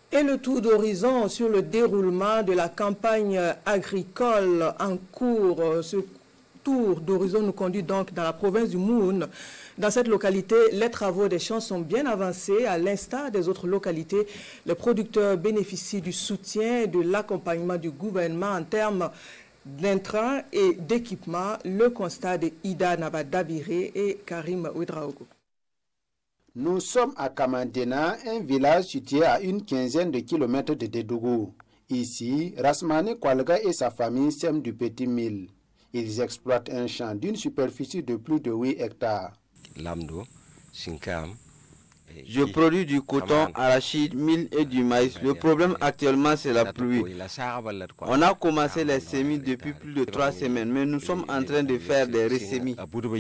Et le tour d'horizon sur le déroulement de la campagne agricole en cours. Ce tour d'horizon nous conduit donc dans la province du Moun. Dans cette localité, les travaux des champs sont bien avancés. À l'instar des autres localités, les producteurs bénéficient du soutien et de l'accompagnement du gouvernement en termes d'intrants et d'équipements. Le constat de Ida Nabadabiré et Karim Ouedraogo. Nous sommes à Kamandena, un village situé à une quinzaine de kilomètres de Dédougou. Ici, Rasmane Kwalga et sa famille sèment du petit mil. Ils exploitent un champ d'une superficie de plus de 8 hectares. Je produis du coton, arachide, mil et du maïs. Le problème actuellement, c'est la pluie. On a commencé les semis depuis plus de 3 semaines, mais nous sommes en train de faire des ressemis.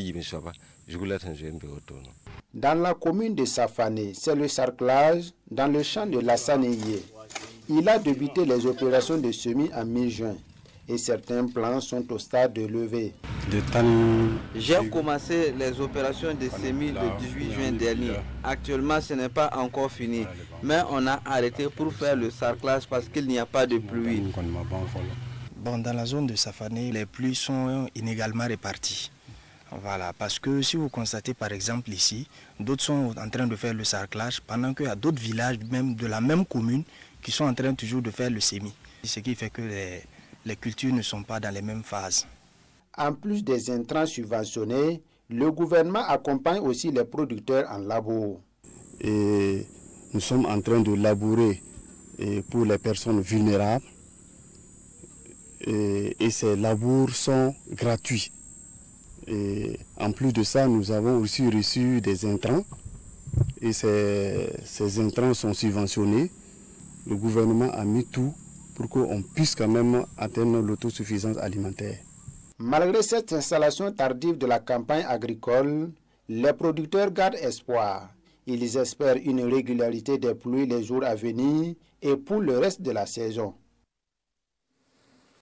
Dans la commune de Safane, c'est le sarclage dans le champ de Lassaneye. Il a débuté les opérations de semis en mi-juin et certains plants sont au stade de levée. J'ai commencé les opérations de semis le 18 juin dernier. Actuellement, ce n'est pas encore fini, mais on a arrêté pour faire le sarclage parce qu'il n'y a pas de pluie. Bon, dans la zone de Safane, les pluies sont inégalement réparties. Voilà, parce que si vous constatez par exemple ici, d'autres sont en train de faire le sarclage, pendant qu'il y a d'autres villages même de la même commune qui sont en train toujours de faire le semis. Ce qui fait que les cultures ne sont pas dans les mêmes phases. En plus des intrants subventionnés, le gouvernement accompagne aussi les producteurs en labour. Et nous sommes en train de labourer pour les personnes vulnérables. Et ces labours sont gratuits. Et en plus de ça, nous avons aussi reçu des intrants. Et ces intrants sont subventionnés. Le gouvernement a mis tout pour qu'on puisse quand même atteindre l'autosuffisance alimentaire. Malgré cette installation tardive de la campagne agricole, les producteurs gardent espoir. Ils espèrent une régularité des pluies les jours à venir et pour le reste de la saison.